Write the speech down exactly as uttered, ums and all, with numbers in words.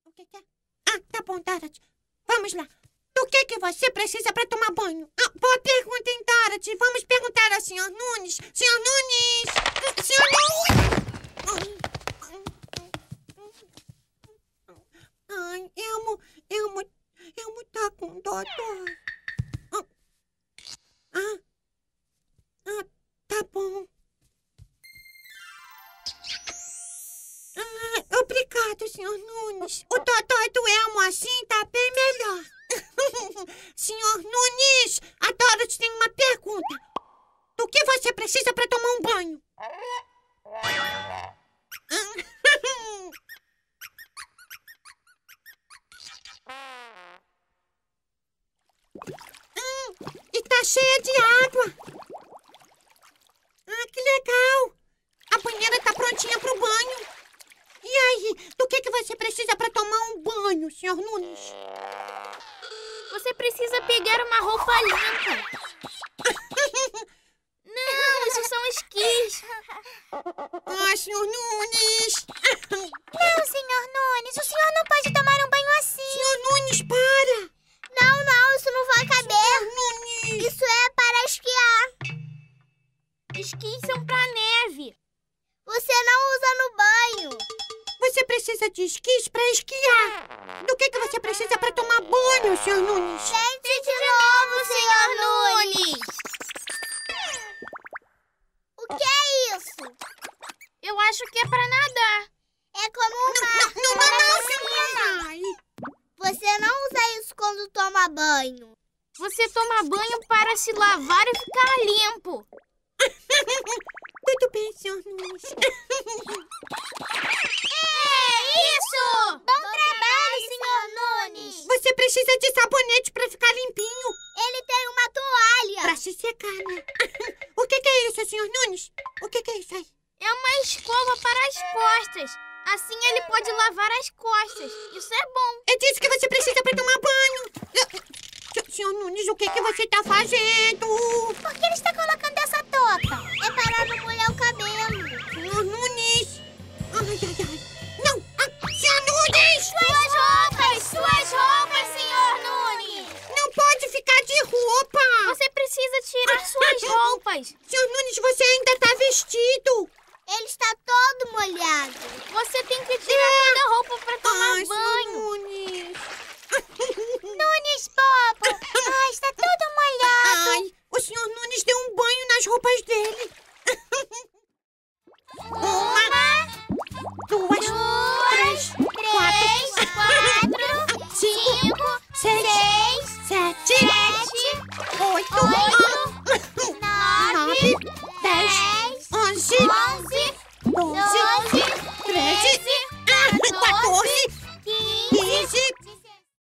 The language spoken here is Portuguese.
O que que é? Ah, tá bom, Dorothy. Vamos lá. Do que que você precisa para tomar banho? Ah, boa pergunta, hein, Dorothy? Vamos perguntar ao senhor Nunes. senhor Nunes! senhor Nunes! Ai, Elmo, Elmo, Elmo tá com dó, dó. Ah, ah, tá bom. Ah, obrigado, senhor Nunes. O dodói do Elmo assim tá bem melhor. senhor Nunes, a Dorothy tem uma pergunta. Do que você precisa para tomar um banho? hum, e tá cheia de água. Ah, que legal. A banheira tá prontinha pro banho. E aí, do que que você precisa para tomar um banho, senhor Nunes? Você precisa pegar uma roupa limpa. Não, isso são esquis. Ah, senhor Nunes. Não, senhor Nunes, o senhor não pode tomar um banho assim. Senhor Nunes, para. Não, não, isso não vai caber. Senhor Nunes. Isso é para esquiar. Esquis são pra neve. Você não usa no banho. Você precisa de esquis para esquiar. Do que que você precisa para tomar banho, senhor Nunes? Tente de novo, senhor Nunes. O que é isso? Eu acho que é pra nadar. É como um Não, mar. não, não, não, senhor. Ai. Você não usa isso quando toma banho. Você toma banho para se lavar e ficar limpo. Tudo bem, senhor Nunes. É isso! Bom trabalho, senhor Nunes. Você precisa de sabonete para ficar limpinho. Ele tem uma toalha. Para se secar, né? O que que é isso, senhor Nunes? O que que é isso aí? É uma escova para as costas. Assim ele pode lavar as costas. Isso é bom. É disso que você precisa para tomar banho. Senhor Nunes, o que que você tá fazendo? Por que ele está colocando essa touca? É para não molhar o cabelo. Senhor Nunes. Ai, ai, ai. Não! Ah, senhor Nunes! Suas roupas! Suas roupas, senhor Nunes! Não pode ficar de roupa! Você precisa tirar suas roupas. Senhor Nunes, você ainda tá vestido. Ele está todo molhado. Você tem que tirar toda a roupa para tomar Ai, banho. senhor Nunes. Nunes, bobo! Ai, está tudo molhado. Ai, o senhor Nunes deu um banho nas roupas dele. Uma, duas, três, Três, quatro, cinco, cinco, seis, seis, sete, sete, oito, oito, nove, nove, dez, dez, onze, onze,